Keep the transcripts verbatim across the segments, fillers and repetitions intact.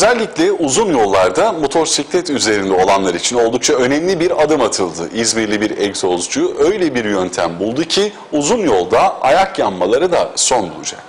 Özellikle uzun yollarda motosiklet üzerinde olanlar için oldukça önemli bir adım atıldı. İzmirli bir egzozcu öyle bir yöntem buldu ki uzun yolda ayak yanmaları da son bulacak.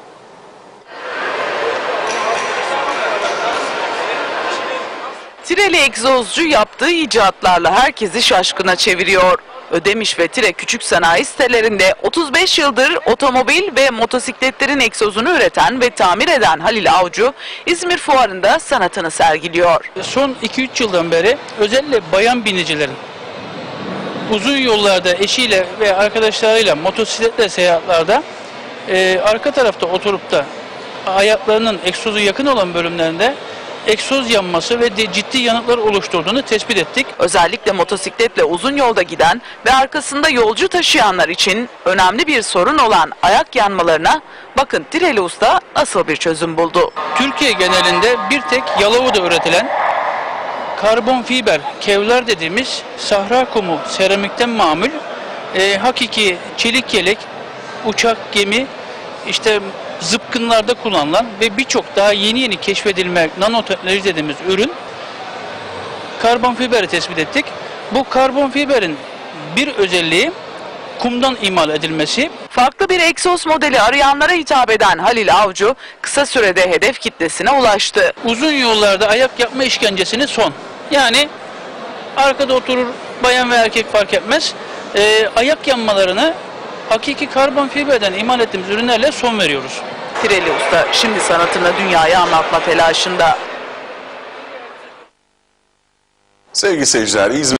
Tireli egzozcu yaptığı icatlarla herkesi şaşkına çeviriyor. Ödemiş ve Tire küçük sanayi sitelerinde otuz beş yıldır otomobil ve motosikletlerin egzozunu üreten ve tamir eden Halil Avcı, İzmir Fuarı'nda sanatını sergiliyor. Son iki üç yıldan beri özellikle bayan binicilerin uzun yollarda eşiyle ve arkadaşlarıyla motosikletle seyahatlerde e, arka tarafta oturup da ayaklarının egzozu yakın olan bölümlerinde egzoz yanması ve ciddi yanıklar oluşturduğunu tespit ettik. Özellikle motosikletle uzun yolda giden ve arkasında yolcu taşıyanlar için önemli bir sorun olan ayak yanmalarına bakın Tireli Usta nasıl bir çözüm buldu. Türkiye genelinde bir tek Yalova'da üretilen karbon fiber kevlar dediğimiz sahra kumu seramikten mamul e, hakiki çelik yelek, uçak, gemi, işte zıpkınlarda kullanılan ve birçok daha yeni yeni keşfedilme nanoteknoloji dediğimiz ürün karbon fiberi tespit ettik. Bu karbon fiberin bir özelliği kumdan imal edilmesi. Farklı bir egzoz modeli arayanlara hitap eden Halil Avcı kısa sürede hedef kitlesine ulaştı. Uzun yollarda ayak yapma işkencesini son. Yani arkada oturur bayan ve erkek fark etmez. E, ayak yanmalarını hakiki karbon fiberden imal ettiğimiz ürünlerle son veriyoruz. Tireli Usta şimdi sanatını dünyaya anlatma telaşında. Sevgili seyirciler, İzmir